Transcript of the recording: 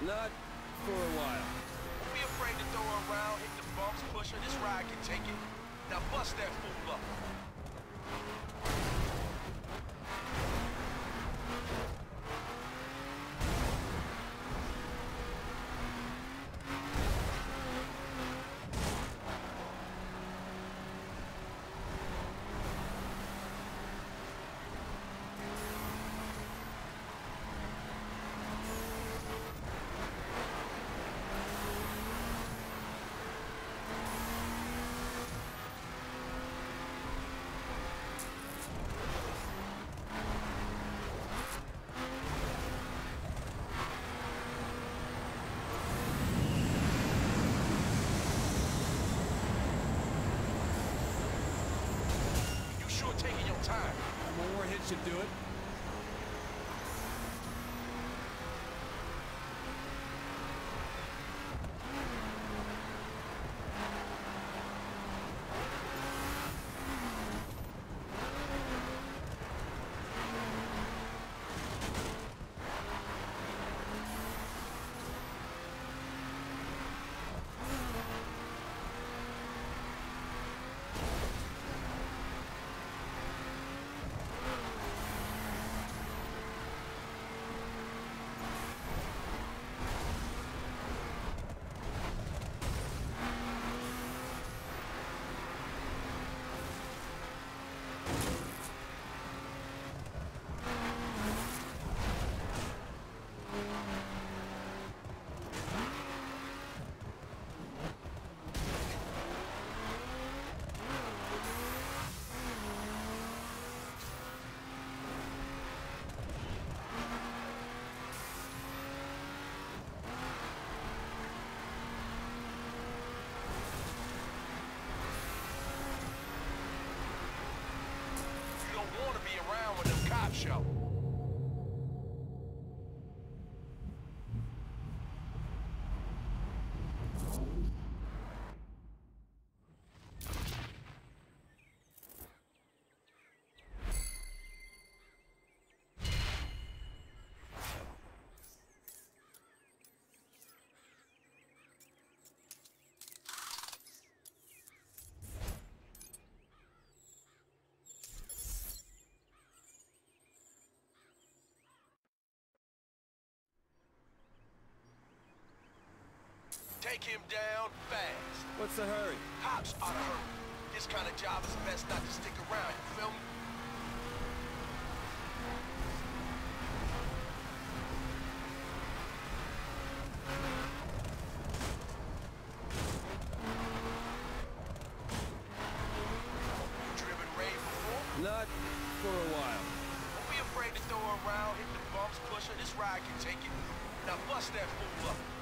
Not for a while. Don't be afraid to throw her around, hit the bumps, push her. This ride can take it. Now bust that fool up. Taking your time. One more hit should do it. Want to be around when them cops show. Take him down fast. What's the hurry? Cops ought to hurry. This kind of job is best not to stick around, you feel me? You driven Ray before? Not for a while. Don't be afraid to throw her around, hit the bumps, push her. This ride can take it. Now bust that fool up.